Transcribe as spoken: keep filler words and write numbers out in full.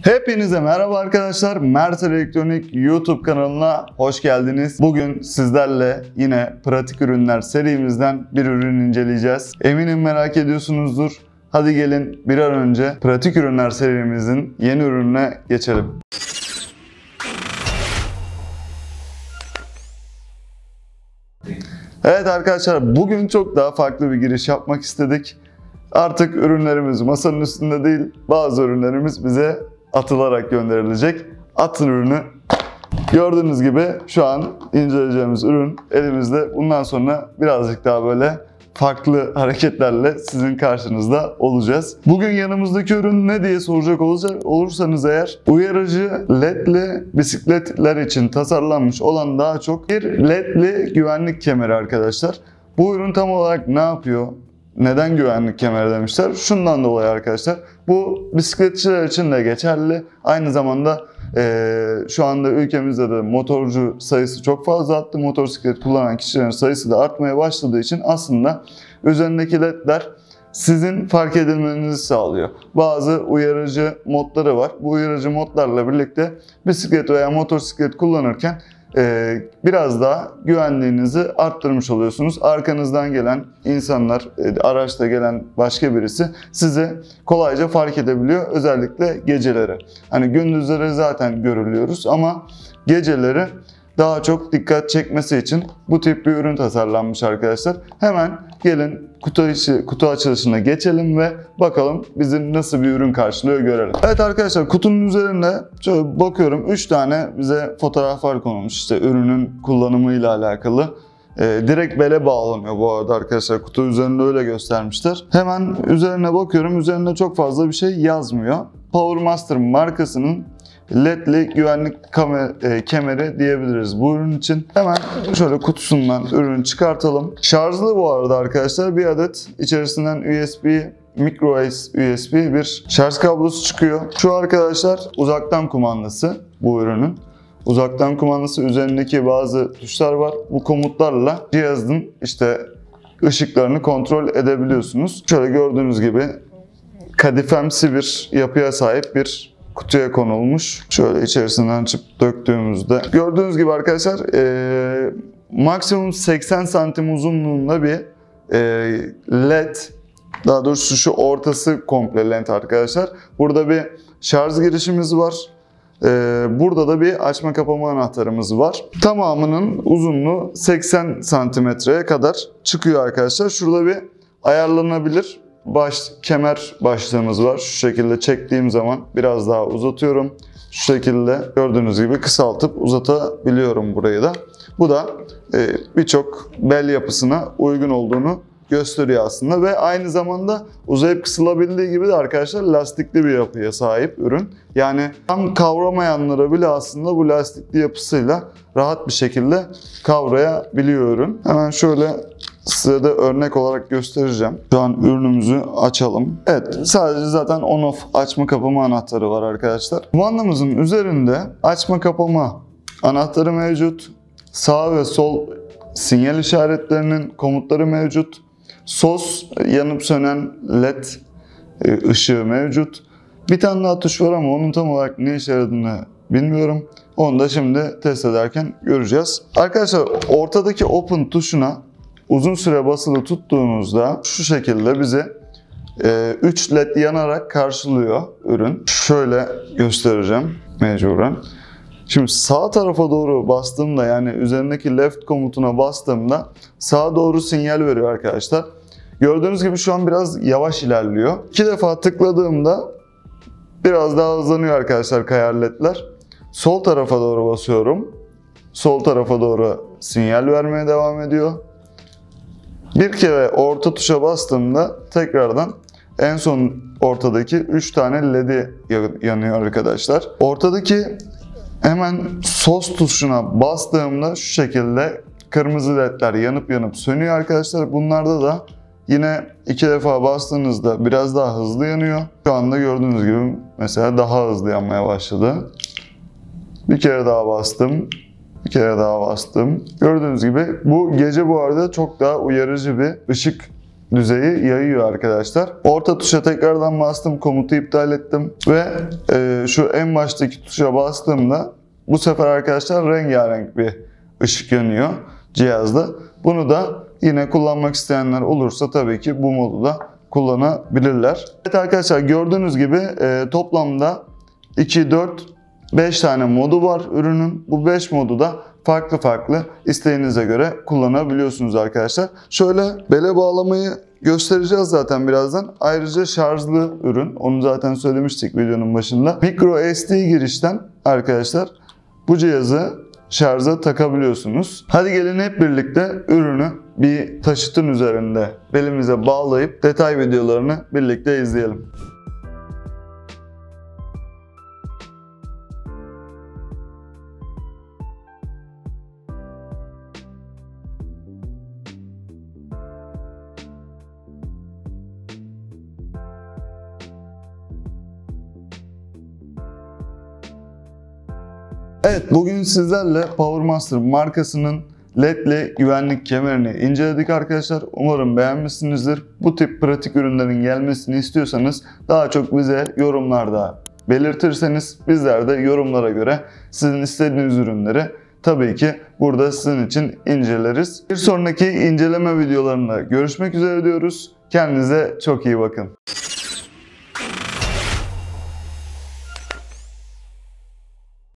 Hepinize merhaba arkadaşlar. Mert Elektronik YouTube kanalına hoş geldiniz. Bugün sizlerle yine pratik ürünler serimizden bir ürün inceleyeceğiz. Eminim merak ediyorsunuzdur. Hadi gelin bir an önce pratik ürünler serimizin yeni ürününe geçelim. Evet arkadaşlar, bugün çok daha farklı bir giriş yapmak istedik. Artık ürünlerimiz masanın üstünde değil, bazı ürünlerimiz bize atılarak gönderilecek. Atın ürünü. Gördüğünüz gibi şu an inceleyeceğimiz ürün elimizde. Bundan sonra birazcık daha böyle farklı hareketlerle sizin karşınızda olacağız. Bugün yanımızdaki ürün ne diye soracak olursanız eğer, uyarıcı ledli bisikletler için tasarlanmış olan daha çok bir ledli güvenlik kemeri arkadaşlar. Bu ürün tam olarak ne yapıyor? Neden güvenlik kemeri demişler? Şundan dolayı arkadaşlar. Bu bisikletçiler için de geçerli. Aynı zamanda e, şu anda ülkemizde de motorcu sayısı çok fazla arttı. Motosiklet kullanan kişilerin sayısı da artmaya başladığı için aslında üzerindeki ledler sizin fark edilmenizi sağlıyor. Bazı uyarıcı modları var. Bu uyarıcı modlarla birlikte bisiklet veya motosiklet kullanırken Ee, biraz daha güvenliğinizi arttırmış oluyorsunuz. Arkanızdan gelen insanlar, araçta gelen başka birisi sizi kolayca fark edebiliyor. Özellikle geceleri. Hani gündüzleri zaten görülüyoruz ama geceleri daha çok dikkat çekmesi için bu tip bir ürün tasarlanmış arkadaşlar. Hemen gelin kutu, içi, kutu açılışına geçelim ve bakalım bizi nasıl bir ürün karşılıyor görelim. Evet arkadaşlar, kutunun üzerinde şöyle bakıyorum, üç tane bize fotoğraflar konulmuş. İşte ürünün kullanımıyla alakalı. Ee, direkt bele bağlanıyor bu arada arkadaşlar. Kutu üzerinde öyle göstermişler. Hemen üzerine bakıyorum. Üzerinde çok fazla bir şey yazmıyor. PowerMaster markasının ledli güvenlik kamer, e, kemeri diyebiliriz bu ürün için. Hemen şöyle kutusundan ürünü çıkartalım. Şarjlı bu arada arkadaşlar. Bir adet içerisinden U S B, micro U S B bir şarj kablosu çıkıyor. Şu arkadaşlar uzaktan kumandası bu ürünün. Uzaktan kumandası, üzerindeki bazı tuşlar var. Bu komutlarla cihazın işte ışıklarını kontrol edebiliyorsunuz. Şöyle gördüğünüz gibi kadifemsi bir yapıya sahip bir kutuya konulmuş. Şöyle içerisinden açıp döktüğümüzde gördüğünüz gibi arkadaşlar e, maksimum seksen santim uzunluğunda bir e, led, daha doğrusu şu ortası komple led arkadaşlar. Burada bir şarj girişimiz var. Ee, burada da bir açma kapama anahtarımız var. Tamamının uzunluğu seksen santimetreye kadar çıkıyor arkadaşlar. Şurada bir ayarlanabilir baş, kemer başlığımız var. Şu şekilde çektiğim zaman biraz daha uzatıyorum. Şu şekilde gördüğünüz gibi kısaltıp uzatabiliyorum burayı da. Bu da e, birçok bel yapısına uygun olduğunu gösteriyor aslında ve aynı zamanda uzayıp kısılabildiği gibi de arkadaşlar lastikli bir yapıya sahip ürün. Yani tam kavramayanlara bile aslında bu lastikli yapısıyla rahat bir şekilde kavrayabiliyor ürün. Hemen şöyle size de örnek olarak göstereceğim. Şu an ürünümüzü açalım. Evet, sadece zaten on off açma kapama anahtarı var arkadaşlar. Kumandamızın üzerinde açma kapama anahtarı mevcut. Sağ ve sol sinyal işaretlerinin komutları mevcut. S O S yanıp sönen led ışığı mevcut. Bir tane daha tuş var ama onun tam olarak ne işe yaradığını bilmiyorum. Onu da şimdi test ederken göreceğiz. Arkadaşlar, ortadaki open tuşuna uzun süre basılı tuttuğunuzda şu şekilde bizi üç led yanarak karşılıyor ürün. Şöyle göstereceğim mecburen. Şimdi sağ tarafa doğru bastığımda, yani üzerindeki left komutuna bastığımda sağa doğru sinyal veriyor arkadaşlar. Gördüğünüz gibi şu an biraz yavaş ilerliyor. İki defa tıkladığımda biraz daha hızlanıyor arkadaşlar kayar ledler. Sol tarafa doğru basıyorum. Sol tarafa doğru sinyal vermeye devam ediyor. Bir kere orta tuşa bastığımda tekrardan en son ortadaki üç tane ledi yanıyor arkadaşlar. Ortadaki hemen S O S tuşuna bastığımda şu şekilde kırmızı ledler yanıp yanıp sönüyor arkadaşlar. Bunlarda da yine iki defa bastığınızda biraz daha hızlı yanıyor. Şu anda gördüğünüz gibi mesela daha hızlı yanmaya başladı. Bir kere daha bastım. Bir kere daha bastım. Gördüğünüz gibi bu gece bu arada çok daha uyarıcı bir ışık düzeyi yayıyor arkadaşlar. Orta tuşa tekrardan bastım, komutu iptal ettim ve e, şu en baştaki tuşa bastığımda bu sefer arkadaşlar rengarenk bir ışık yanıyor cihazda. Bunu da yine kullanmak isteyenler olursa tabii ki bu modu da kullanabilirler. Evet arkadaşlar, gördüğünüz gibi e, toplamda iki, dört, beş tane modu var ürünün. Bu beş modu da farklı farklı isteğinize göre kullanabiliyorsunuz arkadaşlar. Şöyle bele bağlamayı göstereceğiz zaten birazdan. Ayrıca şarjlı ürün. Onu zaten söylemiştik videonun başında. Micro S D girişten arkadaşlar bu cihazı şarja takabiliyorsunuz. Hadi gelin hep birlikte ürünü bir taşıtın üzerinde belimize bağlayıp detay videolarını birlikte izleyelim. Evet, bugün sizlerle PowerMaster markasının ledli güvenlik kemerini inceledik arkadaşlar. Umarım beğenmişsinizdir. Bu tip pratik ürünlerin gelmesini istiyorsanız daha çok bize yorumlarda belirtirseniz bizler de yorumlara göre sizin istediğiniz ürünleri tabii ki burada sizin için inceleriz. Bir sonraki inceleme videolarında görüşmek üzere diyoruz. Kendinize çok iyi bakın.